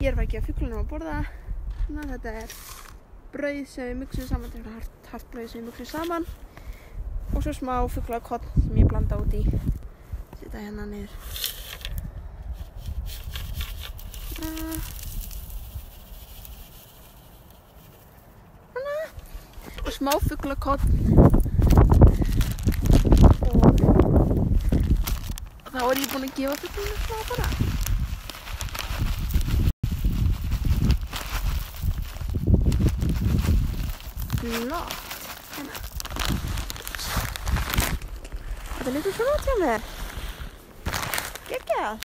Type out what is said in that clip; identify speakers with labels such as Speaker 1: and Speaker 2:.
Speaker 1: Ég er að gefa fuglinum að borða. Þetta er brauð sem við mixum saman, þetta er hart brauð sem við mixum saman. Og svo smá fuglakorn sem ég blanda út í. Setja hérna niður. Og smá fuglakorn. Og þá er ég búin að gefa fuglinu smá bara. Flott. Hérna. Þetta lítur svona út hjá mér. Geggjað.